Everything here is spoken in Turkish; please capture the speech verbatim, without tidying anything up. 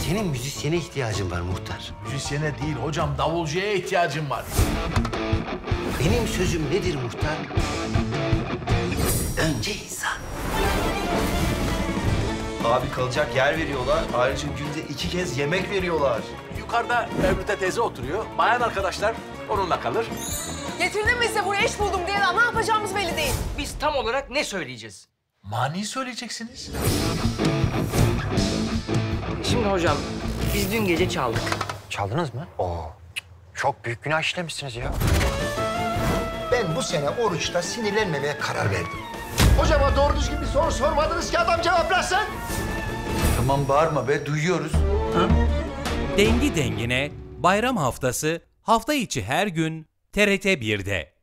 Senin müzisyene ihtiyacın var muhtar. Müzisyene değil hocam, davulcuya ihtiyacım var. Benim sözüm nedir muhtar? Önce insan. Abi kalacak yer veriyorlar. Ayrıca günde iki kez yemek veriyorlar. Yukarıda Mevlüt'e teyze oturuyor. Bayan arkadaşlar onunla kalır. Getirdim mi size buraya iş buldum diye de ne yapacağımız belli değil. Biz tam olarak ne söyleyeceğiz? Mani söyleyeceksiniz. Şimdi hocam, biz dün gece çaldık. Çaldınız mı? Oo, çok büyük günah işlemişsiniz ya. Ben bu sene oruçta sinirlenmemeye karar verdim. Hocama doğru düzgün bir soru sormadınız ki adam cevaplasın. Tamam bağırma be, duyuyoruz. Dengi Dengine bayram haftası hafta içi her gün T R T bir'de.